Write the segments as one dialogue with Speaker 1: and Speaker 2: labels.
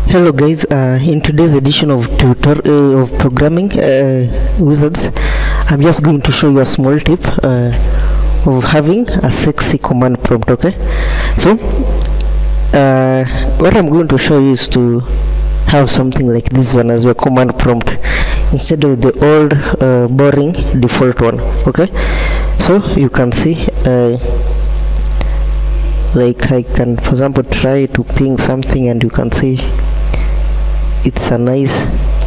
Speaker 1: Hello guys, in today's edition of of programming wizards, I'm just going to show you a small tip of having a sexy command prompt. Okay, so what I'm going to show you is to have something like this one as your command prompt instead of the old boring default one. Okay, so you can see like I can, for example, try to ping something and you can see it's a nice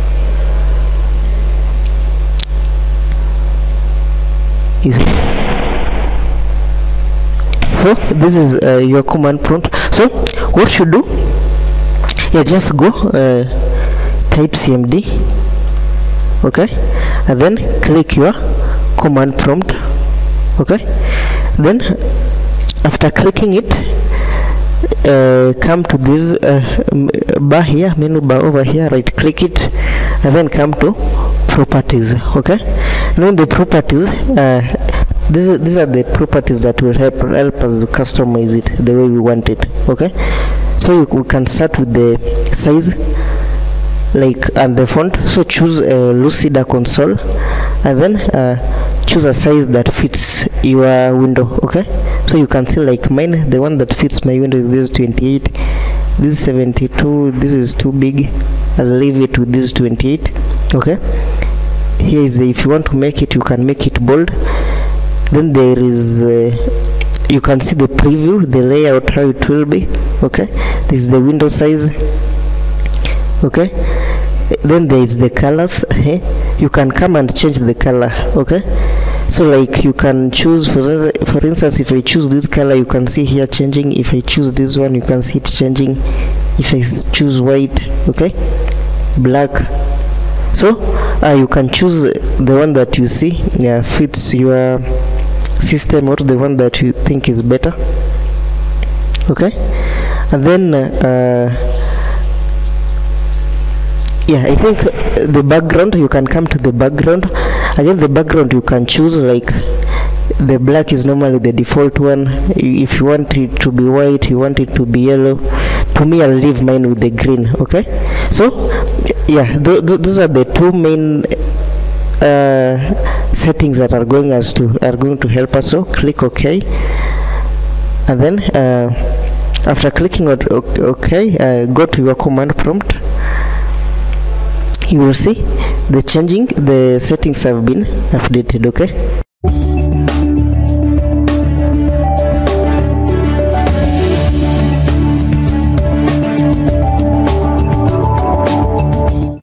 Speaker 1: so this is your command prompt. So what you do, just go type cmd, okay, and then click your command prompt. Okay, then after clicking it, come to this bar here, menu bar over here, right click it and then come to properties. Okay, now the properties, these are the properties that will help us to customize it the way we want it. Okay, so we can start with the size, like, and the font. So choose Lucida console and then choose a size that fits your window. Okay, so you can see like mine, the one that fits my window is this 28, this is 72, this is too big, I'll leave it with this 28. Okay, here is if you want to make it, you can make it bold. Then there is you can see the preview, the layout, how it will be. Okay, this is the window size. Okay, then there is the colors. You can come and change the color. Okay, so like you can choose, for instance, if I choose this color, you can see here changing. If I choose this one, you can see it changing. If I choose white, okay, black, so you can choose the one that you see fits your system, or the one that you think is better. Okay, and then I think the background, you can come to the background. Again, the background you can choose, like the black is normally the default one. If you want it to be white, you want it to be yellow. To me, I'll leave mine with the green. Okay, so those are the two main settings that are going to help us. So click OK, and then after clicking on OK, go to your command prompt. You will see the settings have been updated. Okay,